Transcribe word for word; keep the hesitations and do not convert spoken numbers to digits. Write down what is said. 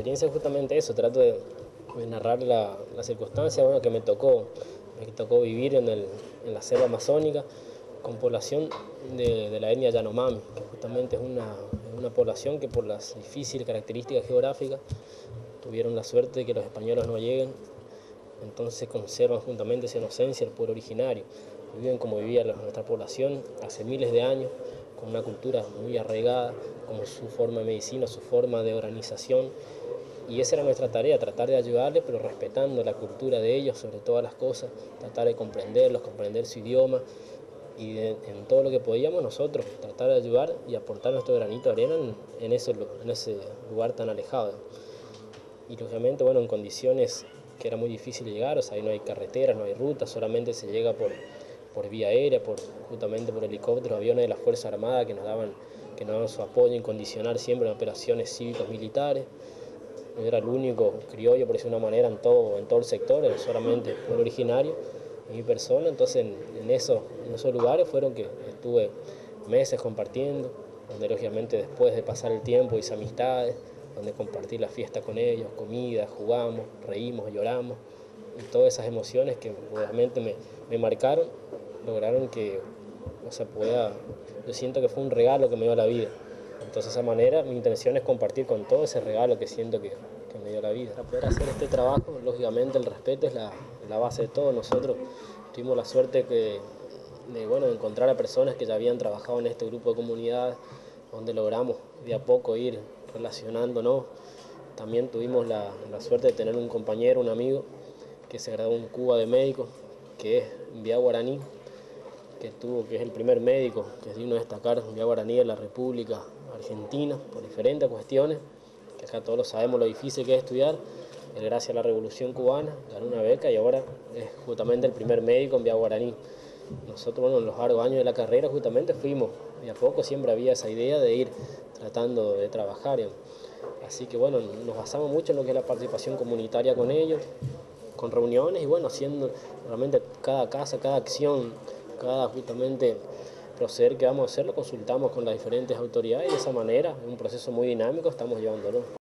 experiencia es justamente eso, trato de, de narrar la, la circunstancia bueno, que me tocó, me tocó vivir en, el, en la selva amazónica con población de, de la etnia Yanomami, que justamente es una, una población que por las difíciles características geográficas tuvieron la suerte de que los españoles no lleguen, entonces conservan juntamente esa inocencia del pueblo originario, viven como vivía nuestra población hace miles de años, con una cultura muy arraigada, como su forma de medicina, su forma de organización, y esa era nuestra tarea, tratar de ayudarles, pero respetando la cultura de ellos sobre todas las cosas, tratar de comprenderlos, comprender su idioma, y de, en todo lo que podíamos nosotros tratar de ayudar y aportar nuestro granito de arena en, en, ese, en ese lugar tan alejado. Y lógicamente, bueno, en condiciones que era muy difícil llegar, o sea, ahí no hay carreteras, no hay rutas, solamente se llega por, por vía aérea, por, justamente por helicópteros, aviones de la Fuerza Armada que nos daban, que nos daban su apoyo incondicional siempre en operaciones cívicos militares. Yo era el único criollo, por decirlo de una manera, en todo, en todo el sector, era solamente el originario, y mi persona, entonces en, en, eso, en esos lugares fueron que estuve meses compartiendo, donde lógicamente después de pasar el tiempo hice amistades, donde compartí la fiesta con ellos, comida, jugamos, reímos, lloramos, y todas esas emociones que realmente me, me marcaron, lograron que, o sea, pueda, yo siento que fue un regalo que me dio la vida. Entonces de esa manera mi intención es compartir con todo ese regalo que siento que, que me dio la vida. Para poder hacer este trabajo, lógicamente el respeto es la, la base de todo. Nosotros tuvimos la suerte que, de, bueno, de encontrar a personas que ya habían trabajado en este grupo de comunidades, donde logramos de a poco ir relacionándonos. También tuvimos la, la suerte de tener un compañero, un amigo, que se graduó en Cuba de médico, que es Vía Guaraní, que, tuvo, que es el primer médico que es digno de destacar, Vía Guaraní de la República Argentina, por diferentes cuestiones, que acá todos lo sabemos lo difícil que es estudiar. Él, gracias a la Revolución Cubana, ganó una beca y ahora es justamente el primer médico en Vía Guaraní. Nosotros, bueno, en los largos años de la carrera justamente fuimos, y a poco siempre había esa idea de ir tratando de trabajar. Así que bueno, nos basamos mucho en lo que es la participación comunitaria con ellos, con reuniones y bueno, haciendo realmente cada casa, cada acción, cada justamente proceder que vamos a hacer, lo consultamos con las diferentes autoridades y de esa manera, en un proceso muy dinámico, estamos llevándolo.